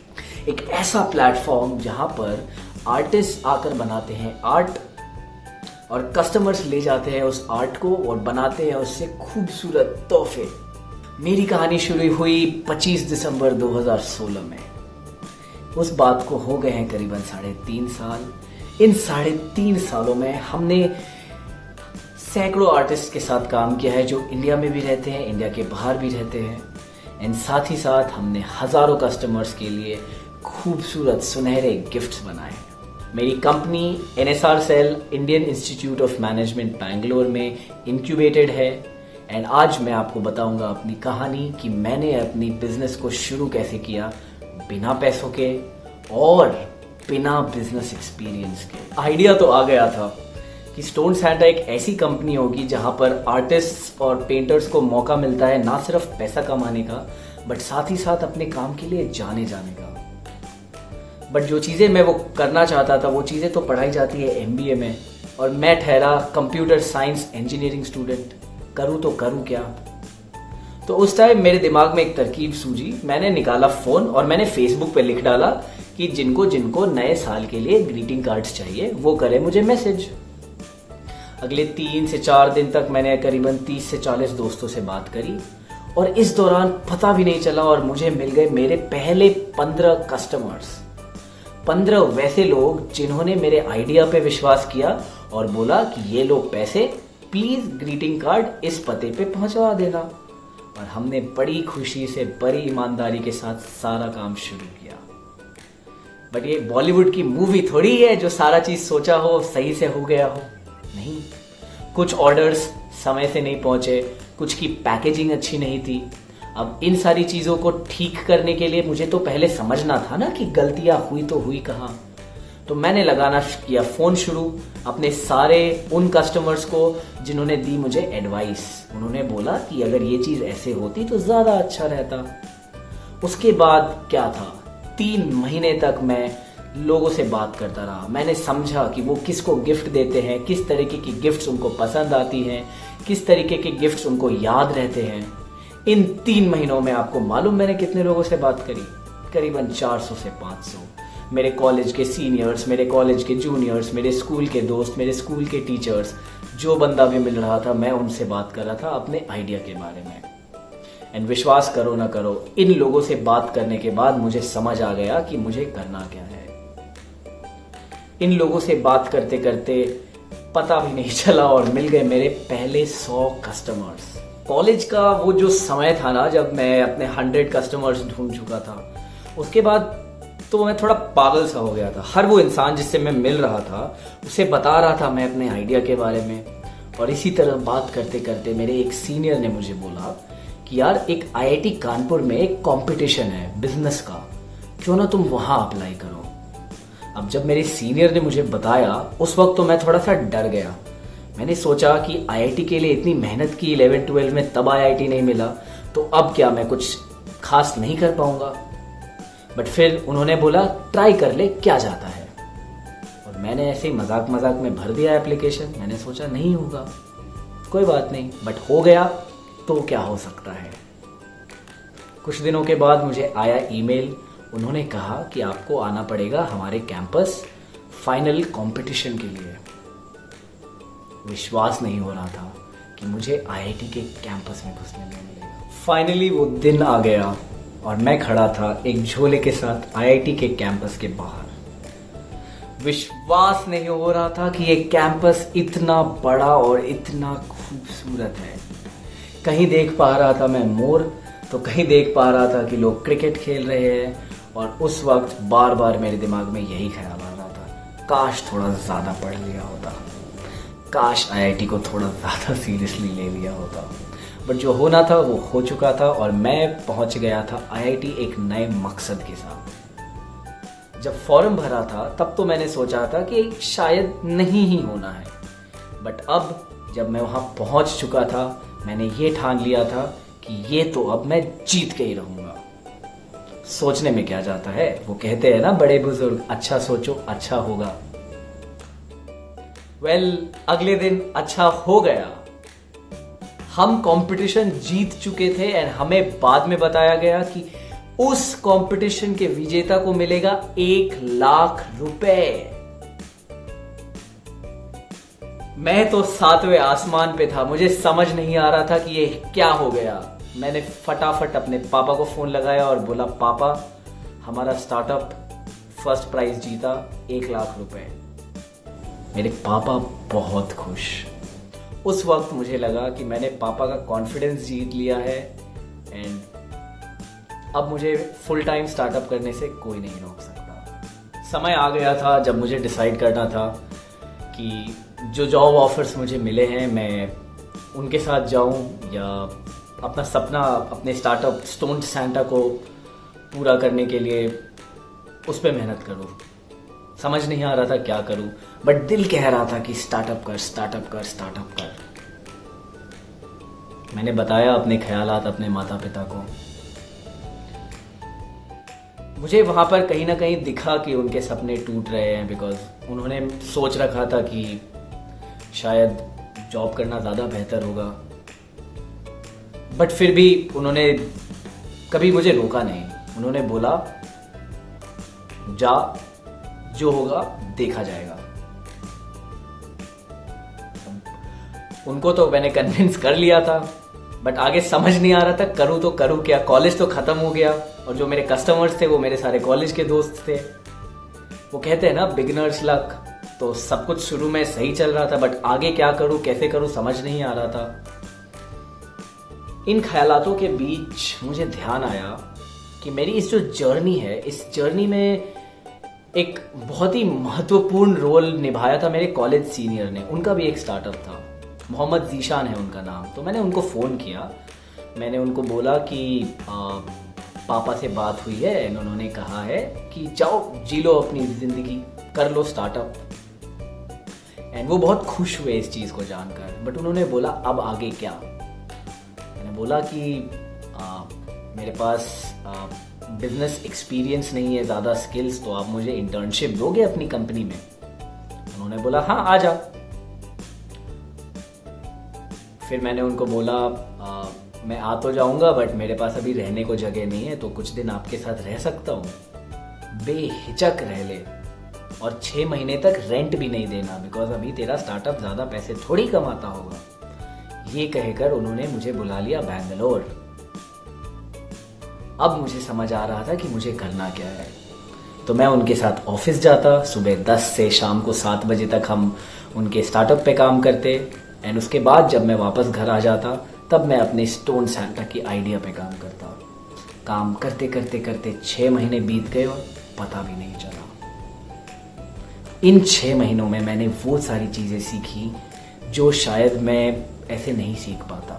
एक ऐसा प्लेटफॉर्म जहां पर आर्टिस्ट आकर बनाते हैं आर्ट और कस्टमर्स ले जाते हैं उस आर्ट को और बनाते हैं उससे खूबसूरत तोहफे। मेरी कहानी शुरू हुई पच्चीस दिसंबर दो हज़ार सोलह में। उस बात को हो गए हैं करीबन साढ़े तीन साल। इन साढ़े तीन सालों में हमने सैकड़ों आर्टिस्ट के साथ काम किया है जो इंडिया में भी रहते हैं, इंडिया के बाहर भी रहते हैं। एंड साथ ही साथ हमने हजारों कस्टमर्स के लिए खूबसूरत सुनहरे गिफ्ट्स बनाए हैं। मेरी company N S R cell Indian Institute of Management Bangalore में इंक्यूबेटेड है। एंड आज मैं आपको बताऊंगा अपनी कहानी कि मैंने अपनी बिजनेस को शुरू कैसे किया, बिना पैसों के और बिना बिजनेस एक्सपीरियंस के। आइडिया तो आ गया था कि स्टोन सैंटा एक ऐसी कंपनी होगी जहां पर आर्टिस्ट्स और पेंटर्स को मौका मिलता है ना सिर्फ पैसा कमाने का बट साथ ही साथ अपने काम के लिए जाने जाने का। बट जो चीज़ें मैं वो करना चाहता था वो चीज़ें तो पढ़ाई जाती है एम बी ए में, और मैं ठहरा कंप्यूटर साइंस इंजीनियरिंग स्टूडेंट। करूँ तो करूँ क्या? तो उस टाइम मेरे दिमाग में एक तरकीब सूझी। मैंने निकाला फ़ोन और मैंने फेसबुक पे लिख डाला कि जिनको जिनको नए साल के लिए ग्रीटिंग कार्ड्स चाहिए वो करें मुझे मैसेज। अगले तीन से चार दिन तक मैंने करीबन तीस से चालीस दोस्तों से बात करी और इस दौरान पता भी नहीं चला और मुझे मिल गए मेरे पहले पंद्रह कस्टमर्स। पंद्रह वैसे लोग जिन्होंने मेरे आइडिया पे विश्वास किया और बोला कि ये लो पैसे, प्लीज ग्रीटिंग कार्ड इस पते पे पहुंचवा देना। और हमने बड़ी खुशी से, बड़ी ईमानदारी के साथ सारा काम शुरू किया। बट ये बॉलीवुड की मूवी थोड़ी है जो सारा चीज सोचा हो सही से हो गया हो। नहीं, कुछ ऑर्डर्स समय से नहीं पहुंचे, कुछ की पैकेजिंग अच्छी नहीं थी। अब इन सारी चीजों को ठीक करने के लिए मुझे तो पहले समझना था ना कि गलतियां हुई तो हुई कहां। तो मैंने लगाना किया फोन शुरू अपने सारे उन कस्टमर्स को जिन्होंने दी मुझे एडवाइस। उन्होंने बोला कि अगर ये चीज ऐसे होती तो ज्यादा अच्छा रहता। उसके बाद क्या था, तीन महीने तक मैं लोगों से बात करता रहा। मैंने समझा कि वो किसको गिफ्ट देते हैं, किस तरीके की गिफ्ट्स उनको पसंद आती हैं, किस तरीके के गिफ्ट्स उनको याद रहते हैं। इन तीन महीनों में आपको मालूम मैंने कितने लोगों से बात करी? करीबन चार सौ से पाँच सौ। मेरे कॉलेज के सीनियर्स, मेरे कॉलेज के जूनियर्स, मेरे स्कूल के दोस्त, मेरे स्कूल के टीचर्स, जो बंदा भी मिल रहा था मैं उनसे बात कर रहा था अपने आइडिया के बारे में। एंड विश्वास करो ना करो, इन लोगों से बात करने के बाद मुझे समझ आ गया कि मुझे करना क्या है। इन लोगों से बात करते करते पता भी नहीं चला और मिल गए मेरे पहले सौ कस्टमर्स। कॉलेज का वो जो समय था ना जब मैं अपने हंड्रेड कस्टमर्स ढूंढ चुका था, उसके बाद तो मैं थोड़ा पागल सा हो गया था। हर वो इंसान जिससे मैं मिल रहा था उसे बता रहा था मैं अपने आइडिया के बारे में। और इसी तरह बात करते करते मेरे एक सीनियर ने मुझे बोला कि यार एक आई आई टी कानपुर में एक कंपटीशन है बिजनेस का, क्यों ना तुम वहां अप्लाई करो। अब जब मेरे सीनियर ने मुझे बताया उस वक्त तो मैं थोड़ा सा डर गया। मैंने सोचा कि आई आई टी के लिए इतनी मेहनत की इलेवन ट्वेल्व में, तब आई आई टी नहीं मिला तो अब क्या मैं कुछ खास नहीं कर पाऊंगा। बट फिर उन्होंने बोला ट्राई कर ले, क्या जाता है। और मैंने ऐसे ही मजाक मजाक में भर दिया एप्लीकेशन। मैंने सोचा नहीं होगा, कोई बात नहीं, बट हो गया तो क्या हो सकता है। कुछ दिनों के बाद मुझे आया ईमेल। उन्होंने कहा कि आपको आना पड़ेगा हमारे कैंपस फाइनल कंपटीशन के लिए। विश्वास नहीं हो रहा था कि मुझे आई आई टी के कैंपस में घुसने मिलेगा। फाइनली वो दिन आ गया और मैं खड़ा था एक झोले के साथ आई आई टी के कैंपस के बाहर। विश्वास नहीं हो रहा था कि ये कैंपस इतना बड़ा और इतना खूबसूरत है। कहीं देख पा रहा था मैं मोर, तो कहीं देख पा रहा था कि लोग क्रिकेट खेल रहे हैं। और उस वक्त बार बार मेरे दिमाग में यही ख्याल आ रहा था, काश थोड़ा ज़्यादा पढ़ लिया होता, काश आई आई टी को थोड़ा ज़्यादा सीरियसली ले लिया होता। बट जो होना था वो हो चुका था और मैं पहुंच गया था आई आई टी एक नए मकसद के साथ। जब फॉर्म भरा था तब तो मैंने सोचा था कि शायद नहीं ही होना है। बट अब जब मैं वहां पहुंच चुका था मैंने ये ठान लिया था कि ये तो अब मैं जीत के ही रहूंगा। सोचने में क्या जाता है, वो कहते हैं ना बड़े बुजुर्ग, अच्छा सोचो अच्छा होगा। वेल well, अगले दिन अच्छा हो गया। हम कंपटीशन जीत चुके थे एंड हमें बाद में बताया गया कि उस कंपटीशन के विजेता को मिलेगा एक लाख रुपए। मैं तो सातवें आसमान पे था, मुझे समझ नहीं आ रहा था कि ये क्या हो गया। मैंने फटाफट अपने पापा को फोन लगाया और बोला, पापा हमारा स्टार्टअप फर्स्ट प्राइज जीता, एक लाख रुपए। मेरे पापा बहुत खुश। उस वक्त मुझे लगा कि मैंने पापा का कॉन्फिडेंस जीत लिया है एंड अब मुझे फुल टाइम स्टार्टअप करने से कोई नहीं रोक सकता। समय आ गया था जब मुझे डिसाइड करना था कि जो जॉब ऑफर्स मुझे मिले हैं मैं उनके साथ जाऊं या अपना सपना, अपने स्टार्टअप स्टोन सैंटा को पूरा करने के लिए उस पर मेहनत करूं। समझ नहीं आ रहा था क्या करूं, बट दिल कह रहा था कि स्टार्टअप कर, स्टार्टअप कर, स्टार्टअप कर। मैंने बताया अपने ख्यालात अपने माता पिता को। मुझे वहां पर कहीं ना कहीं दिखा कि उनके सपने टूट रहे हैं, बिकॉज उन्होंने सोच रखा था कि शायद जॉब करना ज़्यादा बेहतर होगा, बट फिर भी उन्होंने कभी मुझे रोका नहीं। उन्होंने बोला, जा, जो होगा देखा जाएगा। उनको तो मैंने कन्विंस कर लिया था, बट आगे समझ नहीं आ रहा था करूँ तो करूँ क्या। कॉलेज तो खत्म हो गया और जो मेरे कस्टमर्स थे वो मेरे सारे कॉलेज के दोस्त थे। वो कहते हैं ना, बिगिनर्स लक। तो सब कुछ शुरू में सही चल रहा था, बट आगे क्या करूँ, कैसे करूँ, समझ नहीं आ रहा था। इन ख्यालातों के बीच मुझे ध्यान आया कि मेरी इस जो जर्नी है, इस जर्नी में एक बहुत ही महत्वपूर्ण रोल निभाया था मेरे कॉलेज सीनियर ने। उनका भी एक स्टार्टअप था, मोहम्मद जीशान है उनका नाम। तो मैंने उनको फ़ोन किया, मैंने उनको बोला कि आ, पापा से बात हुई है, उन्होंने कहा है कि जाओ जी लो अपनी ज़िंदगी, कर लो स्टार्टअप। एंड वो बहुत खुश हुए इस चीज़ को जानकर, बट उन्होंने बोला अब आगे क्या। मैंने बोला कि आ, मेरे पास बिजनेस एक्सपीरियंस नहीं है, ज़्यादा स्किल्स, तो आप मुझे इंटर्नशिप दोगे अपनी कंपनी में। उन्होंने बोला हाँ आ जा। फिर मैंने उनको बोला आ, मैं आ तो जाऊंगा, बट मेरे पास अभी रहने को जगह नहीं है, तो कुछ दिन आपके साथ रह सकता हूँ। बेहिचक रह ले और छः महीने तक रेंट भी नहीं देना, बिकॉज अभी तेरा स्टार्टअप ज़्यादा पैसे थोड़ी कमाता होगा। ये कहकर उन्होंने मुझे बुला लिया बैंगलोर। अब मुझे समझ आ रहा था कि मुझे करना क्या है। तो मैं उनके साथ ऑफिस जाता, सुबह दस से शाम को सात बजे तक हम उनके स्टार्टअप पे काम करते। एंड उसके बाद जब मैं वापस घर आ जाता, तब मैं अपने स्टोन सैंटा की आइडिया पे काम करता। काम करते करते करते छः महीने बीत गए और पता भी नहीं चला। इन छः महीनों में मैंने वो सारी चीज़ें सीखी जो शायद मैं ऐसे नहीं सीख पाता।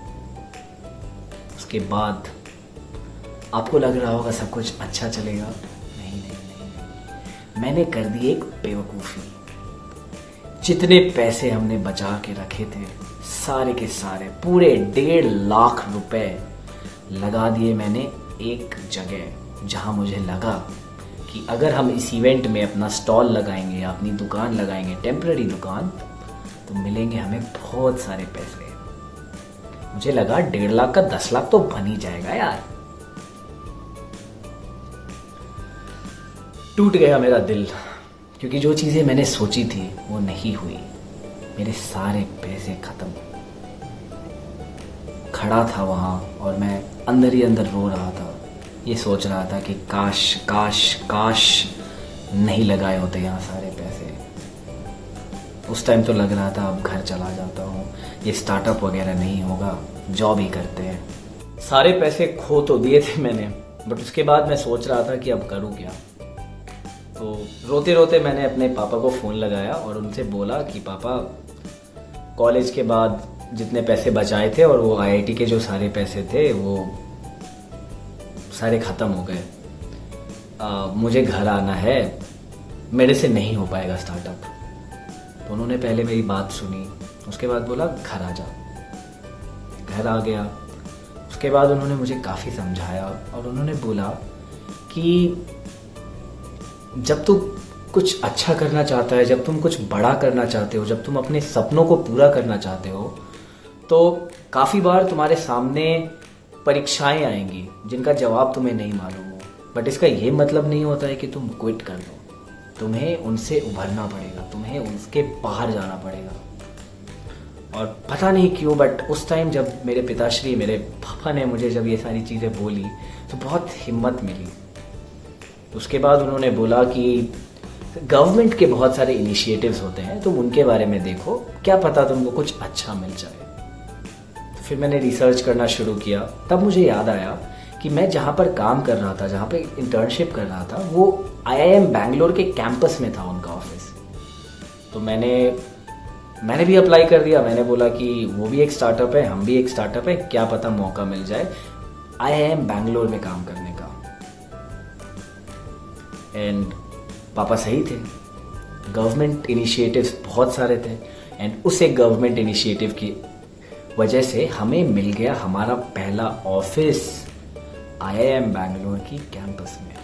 उसके बाद आपको लग रहा होगा सब कुछ अच्छा चलेगा। नहीं नहीं नहीं, नहीं। मैंने कर दी एक बेवकूफ़ी। जितने पैसे हमने बचा के रखे थे, सारे के सारे पूरे डेढ़ लाख रुपए लगा दिए मैंने एक जगह, जहां मुझे लगा कि अगर हम इस इवेंट में अपना स्टॉल लगाएंगे या अपनी दुकान लगाएंगे, टेम्पररी दुकान, तो मिलेंगे हमें बहुत सारे पैसे। मुझे लगा डेढ़ लाख का दस लाख तो बन ही जाएगा यार। टूट गया मेरा दिल, क्योंकि जो चीज़ें मैंने सोची थी वो नहीं हुई। मेरे सारे पैसे खत्म। खड़ा था वहाँ और मैं अंदर ही अंदर रो रहा था। ये सोच रहा था कि काश काश काश नहीं लगाए होते यहाँ सारे पैसे। उस टाइम तो लग रहा था अब घर चला जाता हूँ, ये स्टार्टअप वगैरह नहीं होगा, जॉब ही करते हैं। सारे पैसे खो तो दिए थे मैंने, बट उसके बाद मैं सोच रहा था कि अब करूँ क्या। तो रोते रोते मैंने अपने पापा को फ़ोन लगाया और उनसे बोला कि पापा, कॉलेज के बाद जितने पैसे बचाए थे और वो आईआईटी के जो सारे पैसे थे वो सारे ख़त्म हो गए। मुझे घर आना है, मेरे से नहीं हो पाएगा स्टार्टअप। तो उन्होंने पहले मेरी बात सुनी, उसके बाद बोला घर आ जा। घर आ गया। उसके बाद उन्होंने मुझे काफ़ी समझाया और उन्होंने बोला कि जब तू कुछ अच्छा करना चाहता है, जब तुम कुछ बड़ा करना चाहते हो, जब तुम अपने सपनों को पूरा करना चाहते हो, तो काफ़ी बार तुम्हारे सामने परीक्षाएं आएंगी जिनका जवाब तुम्हें नहीं मालूम हो, बट इसका ये मतलब नहीं होता है कि तुम क्विट कर दो। तुम्हें उनसे उभरना पड़ेगा, तुम्हें उसके बाहर जाना पड़ेगा। और पता नहीं क्यों बट उस टाइम जब मेरे पिताश्री, मेरे पापा ने मुझे जब ये सारी चीज़ें बोली तो बहुत हिम्मत मिली। उसके बाद उन्होंने बोला कि गवर्नमेंट के बहुत सारे इनिशिएटिव्स होते हैं, तुम उनके बारे में देखो, क्या पता तुमको कुछ अच्छा मिल जाए। तो फिर मैंने रिसर्च करना शुरू किया। तब मुझे याद आया कि मैं जहाँ पर काम कर रहा था, जहाँ पे इंटर्नशिप कर रहा था, वो आई आई एम बैंगलोर के कैंपस में था उनका ऑफिस। तो मैंने मैंने भी अप्लाई कर दिया। मैंने बोला कि वो भी एक स्टार्टअप है, हम भी एक स्टार्टअप है, क्या पता मौका मिल जाए आई आई एम बैंगलोर में काम करने का। एंड पापा सही थे, गवर्नमेंट इनिशिएटिव्स बहुत सारे थे एंड उस एक गवर्नमेंट इनिशिएटिव की वजह से हमें मिल गया हमारा पहला office I I M Bangalore की कैंपस में।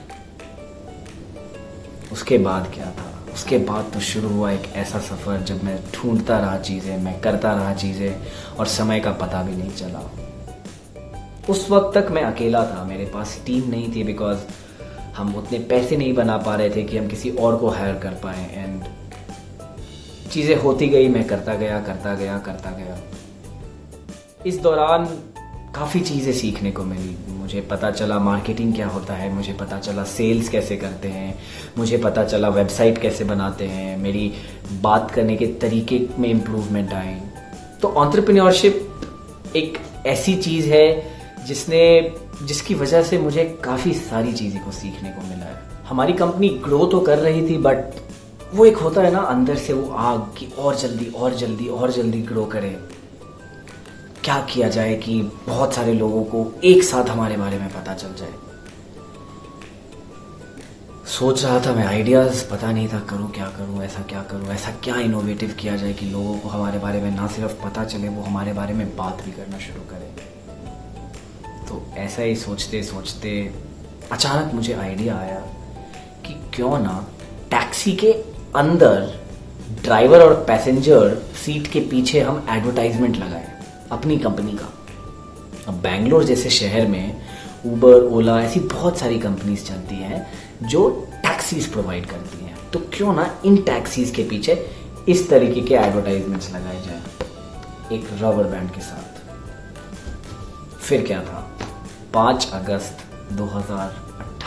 उसके बाद क्या था, उसके बाद तो शुरू हुआ एक ऐसा सफ़र जब मैं ढूंढता रहा चीज़ें, मैं करता रहा चीज़ें और समय का पता भी नहीं चला। उस वक्त तक मैं अकेला था, मेरे पास टीम नहीं थी बिकॉज हम उतने पैसे नहीं बना पा रहे थे कि हम किसी और को हायर कर पाएँ। एंड चीज़ें होती गई, मैं करता गया करता गया करता गया। इस दौरान काफ़ी चीज़ें सीखने को मिली। मुझे पता चला मार्केटिंग क्या होता है, मुझे पता चला सेल्स कैसे करते हैं, मुझे पता चला वेबसाइट कैसे बनाते हैं, मेरी बात करने के तरीके में इम्प्रूवमेंट आई। तो एंटरप्रेन्योरशिप एक ऐसी चीज़ है जिसने जिसकी वजह से मुझे काफ़ी सारी चीज़ें को सीखने को मिला है। हमारी कंपनी ग्रो तो कर रही थी बट वो एक होता है ना अंदर से वो आग कि और जल्दी और जल्दी और जल्दी ग्रो करे। क्या किया जाए कि बहुत सारे लोगों को एक साथ हमारे बारे में पता चल जाए। सोच रहा था मैं आइडियाज, पता नहीं था करूं क्या करूं, ऐसा क्या करूं, ऐसा क्या इनोवेटिव किया जाए कि लोगों को हमारे बारे में ना सिर्फ पता चले, वो हमारे बारे में बात भी करना शुरू करें। तो ऐसा ही सोचते सोचते अचानक मुझे आइडिया आया कि क्यों ना टैक्सी के अंदर ड्राइवर और पैसेंजर सीट के पीछे हम एडवर्टाइजमेंट लगाएं अपनी कंपनी का। अब बैंगलोर जैसे शहर में उबर, ओला ऐसी बहुत सारी कंपनीज चलती हैं जो टैक्सीज प्रोवाइड करती हैं। तो क्यों ना इन टैक्सीज के पीछे इस तरीके के एडवर्टाइजमेंट्स लगाए जाएं एक रबर बैंड के साथ। फिर क्या था, पाँच अगस्त दो हज़ार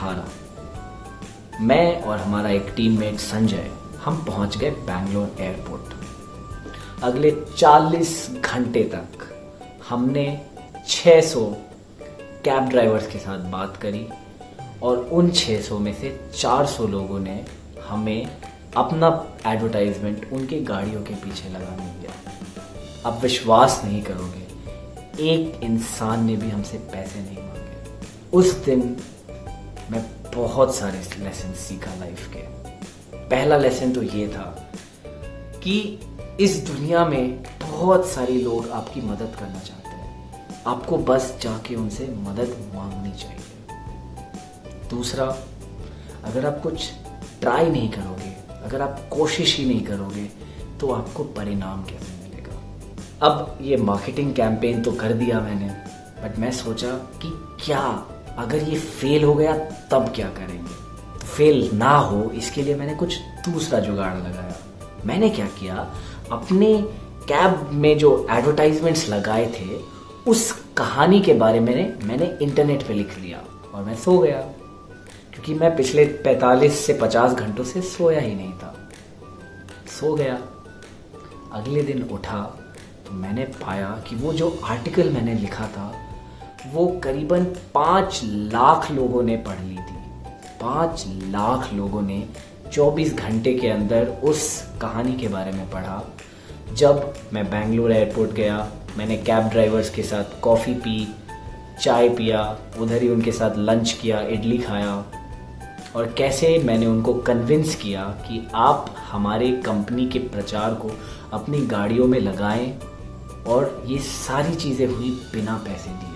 अठारह मैं और हमारा एक टीममेट संजय हम पहुंच गए बैंगलोर एयरपोर्ट। अगले चालीस घंटे तक हमने छह सौ कैब ड्राइवर्स के साथ बात करी और उन छह सौ में से चार सौ लोगों ने हमें अपना एडवर्टाइजमेंट उनके गाड़ियों के पीछे लगाने दिया। अब विश्वास नहीं करोगे, एक इंसान ने भी हमसे पैसे नहीं मांगे। उस दिन मैं बहुत सारे लेसन सीखा लाइफ के। पहला लेसन तो ये था कि इस दुनिया में बहुत सारे लोग आपकी मदद करना चाहते हैं, आपको बस जाके उनसे मदद मांगनी चाहिए। दूसरा, अगर आप कुछ ट्राई नहीं करोगे, अगर आप कोशिश ही नहीं करोगे तो आपको परिणाम कैसे मिलेगा। अब ये मार्केटिंग कैंपेन तो कर दिया मैंने, बट मैं सोचा कि क्या अगर ये फेल हो गया तब क्या करेंगे। फेल ना हो इसके लिए मैंने कुछ दूसरा जुगाड़ लगाया। मैंने क्या किया, अपने कैब में जो एडवर्टाइजमेंट्स लगाए थे उस कहानी के बारे में मैंने इंटरनेट पे लिख लिया और मैं सो गया, क्योंकि मैं पिछले पैंतालीस से पचास घंटों से सोया ही नहीं था। सो गया। अगले दिन उठा तो मैंने पाया कि वो जो आर्टिकल मैंने लिखा था वो करीबन पाँच लाख लोगों ने पढ़ ली थी। पाँच लाख लोगों ने चौबीस घंटे के अंदर उस कहानी के बारे में पढ़ा। जब मैं बैंगलोर एयरपोर्ट गया, मैंने कैब ड्राइवर्स के साथ कॉफ़ी पी, चाय पिया, उधर ही उनके साथ लंच किया, इडली खाया, और कैसे मैंने उनको कन्विंस किया कि आप हमारे कंपनी के प्रचार को अपनी गाड़ियों में लगाएं, और ये सारी चीज़ें हुई बिना पैसे दिए।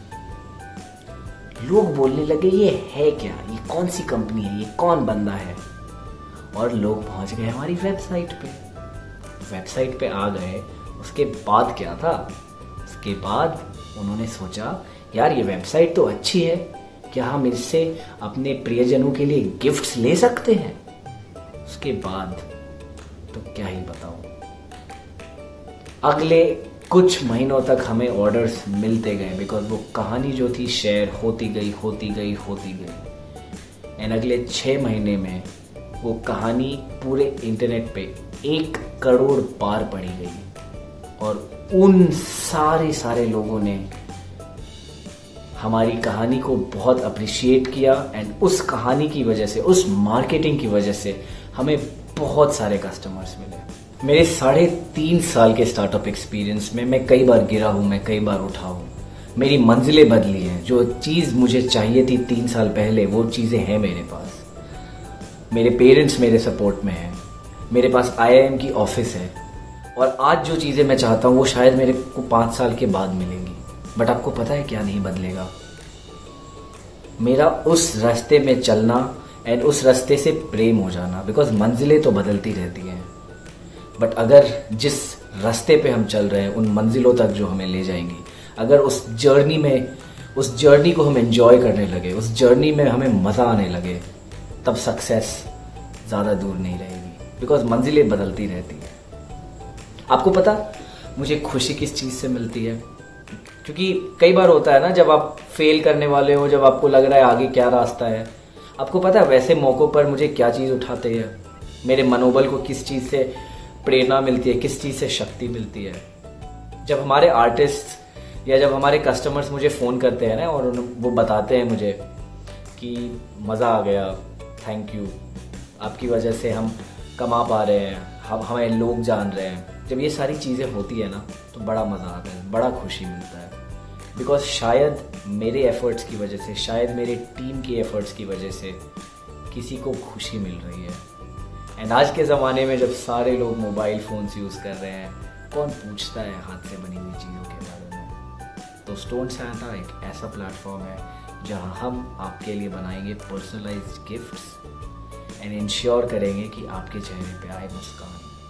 लोग बोलने लगे ये है क्या, ये कौन सी कंपनी है, ये कौन बंदा है, और लोग पहुंच गए हमारी वेबसाइट पे। वेबसाइट पे आ गए। उसके बाद क्या था, उसके बाद उन्होंने सोचा यार ये वेबसाइट तो अच्छी है, क्या हम इससे अपने प्रियजनों के लिए गिफ्ट्स ले सकते हैं? उसके बाद तो क्या ही बताऊं। अगले कुछ महीनों तक हमें ऑर्डर्स मिलते गए, बिकॉज वो कहानी जो थी शेयर होती गई होती गई होती गई एंड अगले छः महीने में वो कहानी पूरे इंटरनेट पे एक करोड़ बार पढ़ी गई और उन सारे सारे लोगों ने हमारी कहानी को बहुत अप्रिशिएट किया एंड उस कहानी की वजह से, उस मार्केटिंग की वजह से हमें बहुत सारे कस्टमर्स मिले। मेरे साढ़े तीन साल के स्टार्टअप एक्सपीरियंस में मैं कई बार गिरा हूँ, मैं कई बार उठा हूँ, मेरी मंजिलें बदली हैं। जो चीज़ मुझे चाहिए थी तीन साल पहले वो चीज़ें हैं मेरे पास। मेरे पेरेंट्स मेरे सपोर्ट में हैं, मेरे पास आई आई एम की ऑफिस है और आज जो चीज़ें मैं चाहता हूँ वो शायद मेरे को पाँच साल के बाद मिलेंगी। बट आपको पता है क्या नहीं बदलेगा? मेरा उस रास्ते में चलना एंड उस रास्ते से प्रेम हो जाना। बिकॉज मंजिलें तो बदलती रहती हैं, बट अगर जिस रास्ते पे हम चल रहे हैं उन मंजिलों तक जो हमें ले जाएंगी, अगर उस जर्नी में उस जर्नी को हम एंजॉय करने लगे, उस जर्नी में हमें मज़ा आने लगे, तब सक्सेस ज़्यादा दूर नहीं रहेगी। बिकॉज मंजिलें बदलती रहती हैं। आपको पता मुझे खुशी किस चीज़ से मिलती है? क्योंकि कई बार होता है ना, जब आप फेल करने वाले हो, जब आपको लग रहा है आगे क्या रास्ता है, आपको पता है वैसे मौक़ों पर मुझे क्या चीज़ उठाते हैं, मेरे मनोबल को किस चीज़ से प्रेरणा मिलती है, किस चीज़ से शक्ति मिलती है? जब हमारे आर्टिस्ट या जब हमारे कस्टमर्स मुझे फ़ोन करते हैं ना और वो बताते हैं मुझे कि मज़ा आ गया, थैंक यू, आपकी वजह से हम कमा पा रहे हैं, हम हमें लोग जान रहे हैं, जब ये सारी चीज़ें होती है ना तो बड़ा मज़ा आता है, बड़ा खुशी मिलता है। बिकॉज शायद मेरे एफ़र्ट्स की वजह से, शायद मेरे टीम के एफ़र्ट्स की वजह से किसी को खुशी मिल रही है। एंड आज के ज़माने में जब सारे लोग मोबाइल फ़ोन्स यूज़ कर रहे हैं, कौन पूछता है हाथ से बनी हुई चीज़ों के बारे में? तो स्टोन सैंटा एक ऐसा प्लेटफॉर्म है जहां हम आपके लिए बनाएंगे पर्सनलाइज्ड गिफ्ट्स एंड इंश्योर करेंगे कि आपके चेहरे पे आए मुस्कान।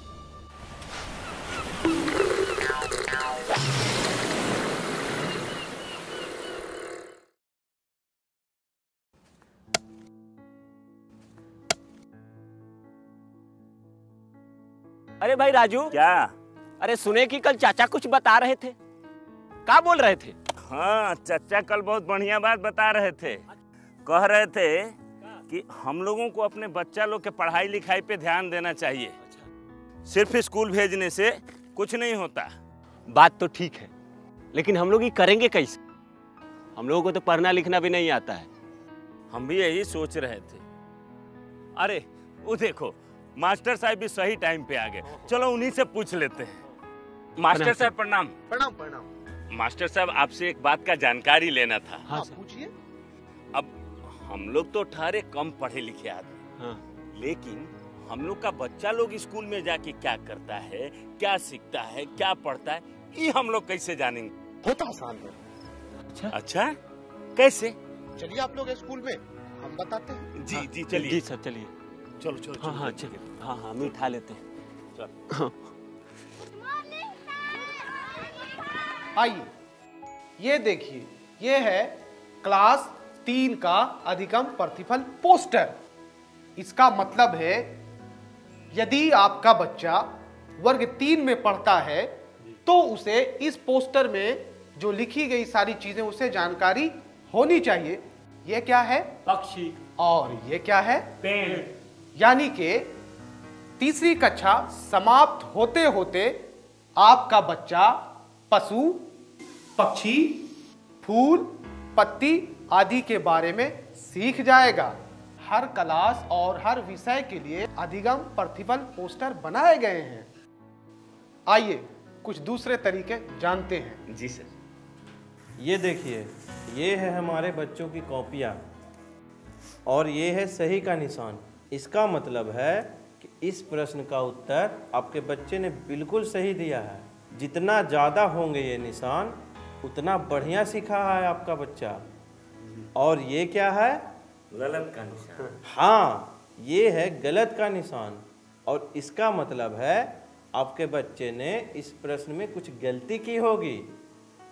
अरे भाई राजू, क्या? अरे सुने कि कल चाचा कुछ बता रहे थे, क्या बोल रहे थे? हाँ, चाचा कल बहुत बढ़िया बात बता रहे थे। कह रहे थे कि हम लोगों को अपने बच्चा लोग के पढ़ाई लिखाई पे ध्यान देना चाहिए। सिर्फ स्कूल भेजने से कुछ नहीं होता। बात तो ठीक है, लेकिन हम लोग ये करेंगे कैसे? हम लोगों को तो पढ़ना लिखना भी नहीं आता है। हम भी यही सोच रहे थे। अरे वो देखो, मास्टर साहब भी सही टाइम पे आ गए। चलो उन्हीं से पूछ लेते हैं। मास्टर साहब प्रणाम। प्रणाम प्रणाम। मास्टर साहब, आपसे एक बात का जानकारी लेना था। हाँ पूछिए। अब हम लोग तो ठहरे कम पढ़े लिखे आदमी, हाँ। लेकिन हम लोग का बच्चा लोग स्कूल में जाके क्या करता है, क्या सीखता है, क्या पढ़ता है, ये हम लोग कैसे जानेंगे? बहुत आसान है। अच्छा, अच्छा, कैसे? चलिए आप लोग स्कूल में, हम बताते हैं। जी जी चलिए। जी सर चलिए। चलो चलो हाँ हाँ चलिए। हाँ हाँ हम उठा लेते हैं। चलो। आइए, ये देखिए, ये है क्लास तीन का अधिगम प्रतिफल पोस्टर। इसका मतलब है यदि आपका बच्चा वर्ग तीन में पढ़ता है तो उसे इस पोस्टर में जो लिखी गई सारी चीजें उसे जानकारी होनी चाहिए। ये क्या है? पक्षी। और ये क्या है? पेड़। यानी कि तीसरी कक्षा समाप्त होते होते आपका बच्चा पशु, पक्षी, फूल, पत्ती आदि के बारे में सीख जाएगा। हर क्लास और हर विषय के लिए अधिगम प्रतिफल पोस्टर बनाए गए हैं। आइए कुछ दूसरे तरीके जानते हैं। जी सर। ये देखिए, ये है हमारे बच्चों की कॉपियाँ और ये है सही का निशान। इसका मतलब है कि इस प्रश्न का उत्तर आपके बच्चे ने बिल्कुल सही दिया है। जितना ज़्यादा होंगे ये निशान उतना बढ़िया सीखा है आपका बच्चा। और ये क्या है? गलत का निशान। हाँ, ये है गलत का निशान और इसका मतलब है आपके बच्चे ने इस प्रश्न में कुछ गलती की होगी।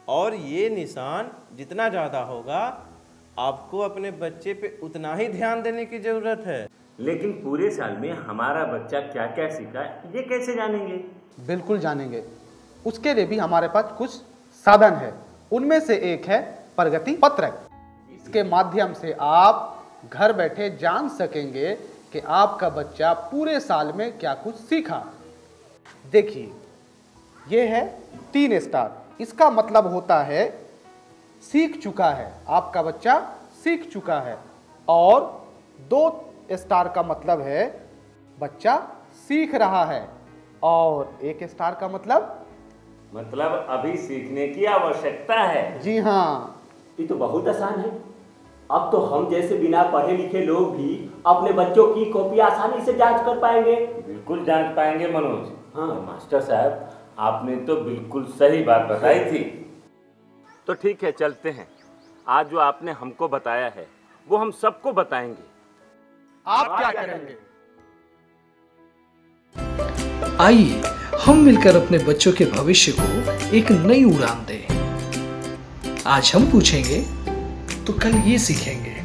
और ये निशान जितना ज़्यादा होगा आपको अपने बच्चे पे उतना ही ध्यान देने की ज़रूरत है। लेकिन पूरे साल में हमारा बच्चा क्या क्या सीखा ये कैसे जानेंगे? बिल्कुल जानेंगे। उसके लिए भी हमारे पास कुछ साधन है। उनमें से एक है प्रगति पत्रक। इसके माध्यम से आप घर बैठे जान सकेंगे कि आपका बच्चा पूरे साल में क्या कुछ सीखा। देखिए, ये है तीन स्टार। इसका मतलब होता है सीख चुका है, आपका बच्चा सीख चुका है। और दो स्टार का मतलब है बच्चा सीख रहा है। और एक स्टार का मतलब मतलब अभी सीखने की आवश्यकता है। जी हाँ, ये तो बहुत आसान है। अब तो हम जैसे बिना पढ़े लिखे लोग भी अपने बच्चों की कॉपी आसानी से जांच कर पाएंगे। बिल्कुल जांच पाएंगे मनोज। हाँ। मास्टर साहब, आपने तो बिल्कुल सही बात बताई थी। तो ठीक है, चलते हैं। आज जो आपने हमको बताया है वो हम सबको बताएंगे। आप क्या करेंगे? आइए हम मिलकर अपने बच्चों के भविष्य को एक नई उड़ान दें। आज हम पूछेंगे तो कल ये सीखेंगे।